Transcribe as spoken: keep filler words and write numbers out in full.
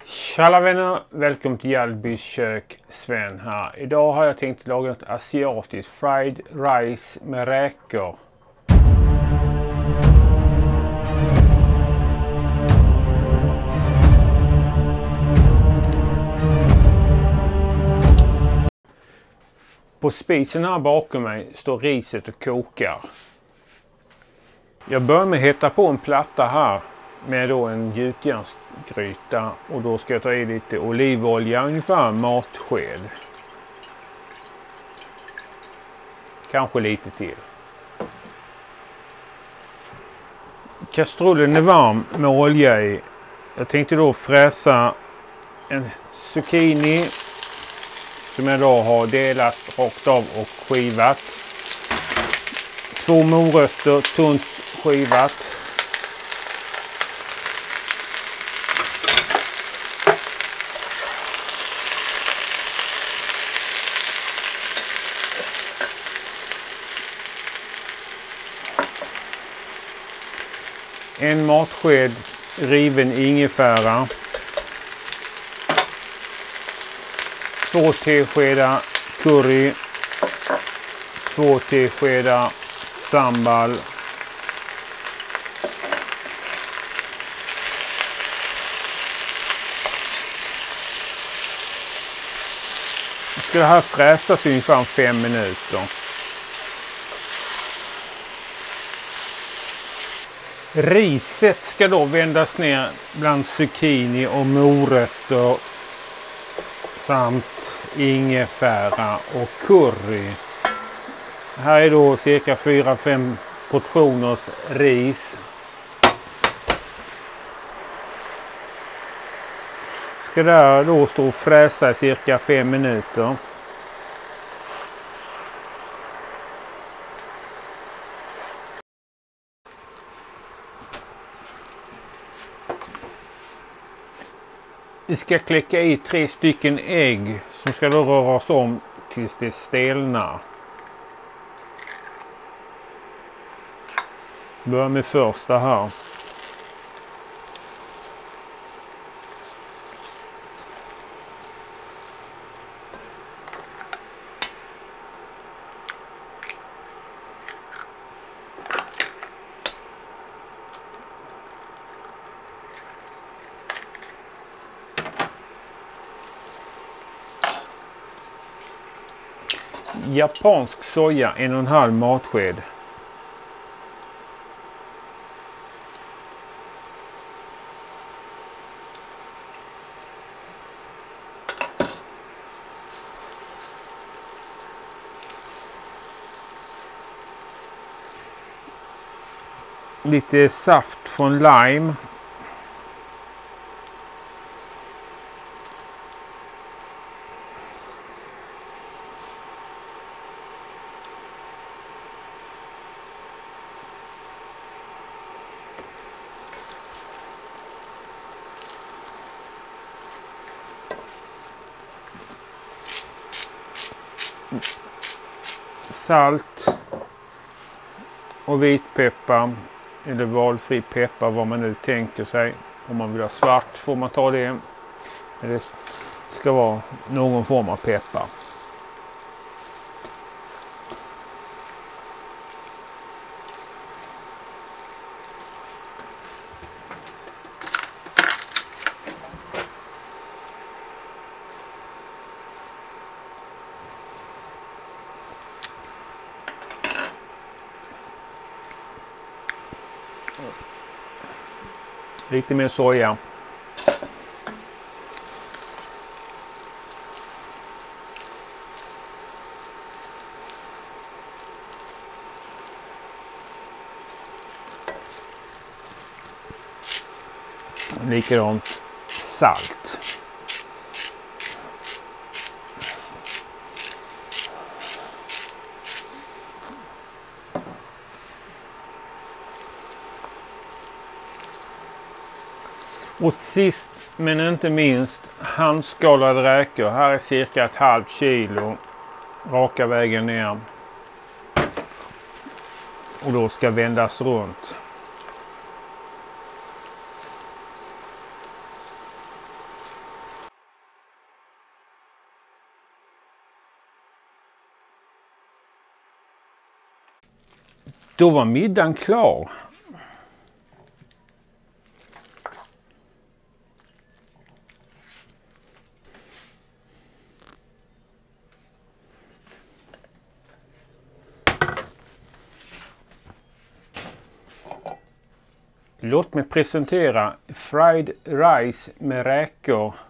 Tjalla vänner, välkommen till Hjalbys kök, Sven här. Idag har jag tänkt laga ett asiatiskt fried rice med räkor. På spisen här bakom mig står riset och kokar. Jag börjar med att hetta på en platta här med då en gjutjärnsgryta, och då ska jag ta i lite olivolja, ungefär en matsked. Kanske lite till. Kastrullen är varm med olja i. Jag tänkte då fräsa en zucchini som jag då har delat rakt av och skivat. Två morötter tunt skivat. En matsked riven ingefära. Två teskedar curry. Två teskedar sambal. Ska det här fräsas i ungefär fem minuter. Riset ska då vändas ner bland zucchini och morötter samt ingefära och curry. Här är då cirka fyra fem portioners ris. Ska där då stå och fräsa i cirka fem minuter. Vi ska kläcka i tre stycken ägg som ska då röras om tills det stelnar. Börjar med första här. Japansk soja, en och en halv matsked. Lite saft från lime. Salt och vitpeppar eller valfri peppar, vad man nu tänker sig. Om man vill ha svart får man ta det. Men det ska vara någon form av peppar. Lite mer soja. Likadant salt. Och sist men inte minst handskalade räkor. Här är cirka ett halvt kilo. Raka vägen ner. Och då ska vändas runt. Då var middagen klar. Låt mig presentera fried rice med räkor